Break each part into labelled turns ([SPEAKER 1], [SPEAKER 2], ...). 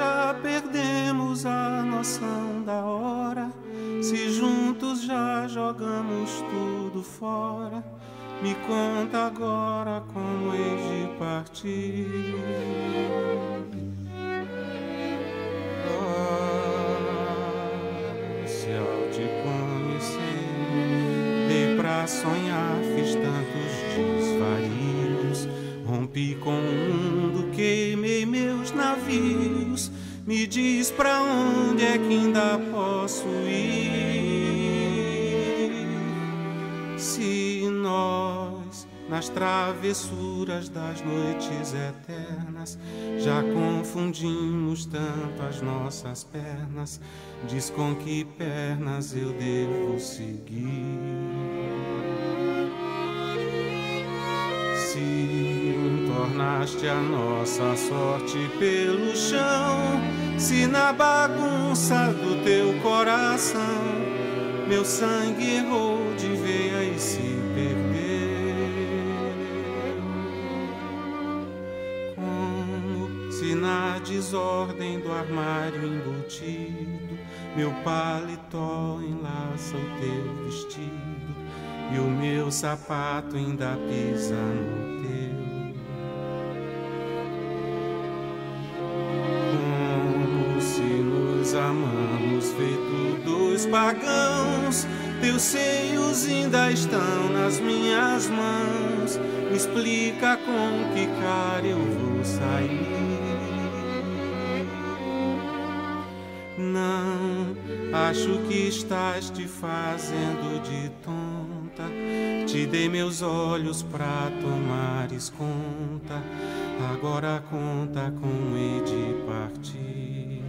[SPEAKER 1] já perdemos a noção da hora, se juntos já jogamos tudo fora, me conta agora como hei de partir. Se ao te conhecer dei pra sonhar, fiz tantos desvarios, rompi com o mundo, queimei meus navios. Me diz pra onde é que ainda posso ir? Se nós, nas travessuras das noites eternas, já confundimos tanto as nossas pernas, diz com que pernas eu devo seguir. Se tornaste a nossa sorte pelo chão, se na bagunça do teu coração meu sangue errou de veia e se perdeu, como se na desordem do armário embutido meu paletó enlaça o teu vestido e o meu sapato ainda pisa no teu. Como se nos amamos feito dois pagãos, teus seios ainda estão nas minhas mãos. Me explica com que cara eu vou sair. Não, acho que estás te fazendo de tonta. Te dei meus olhos pra tomares conta, agora conta como hei de partir.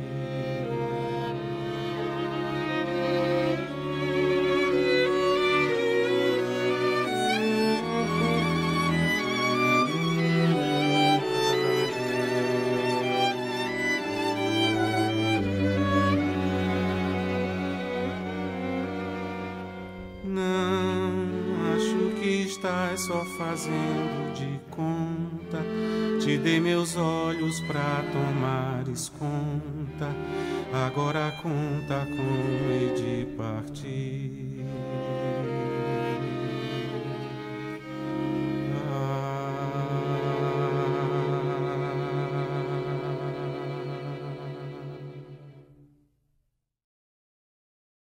[SPEAKER 1] Estás só fazendo de conta. Te dei meus olhos pra tomares conta, agora conta como hei de partir.